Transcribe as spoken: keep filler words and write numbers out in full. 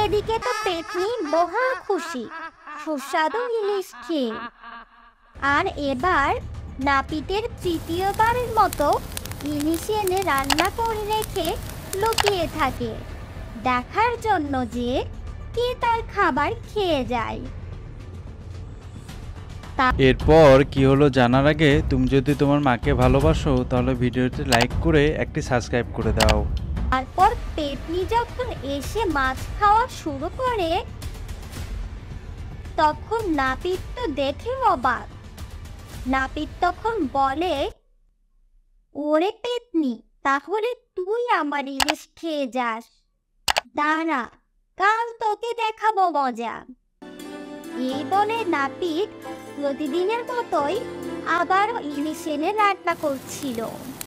এদিকে তো পেতনি মহা খুশি সুস্বাদু ইলিশ খেয়ে। আর এবার নাপিতের তৃতীয়বারের মতো ইলিশ এনে রান্না করে রেখে লুকিয়ে থাকে দেখার জন্য যে কে তার খাবার খেয়ে যায়। এরপর কি হলো জানার আগে তুমি যদি তোমার মাকে ভালোবাসো তাহলে ভিডিওতে লাইক করে একটি সাবস্ক্রাইব করে দাও। তারপর পেতনি যখন এসে মাছ খাওয়া শুরু করে তখন নাপিত তো দেখে অবাক। নাপিত তখন বলে, ওরে পেতনি, তাহলে তুই আমার ইলিশ খেয়ে যাস, দাঁড়া কাল তোকে দেখাবো মজা। এই বলে নাপিত প্রতিদিনের মতোই আবারও ইলিশ এনে রান্না করছিল।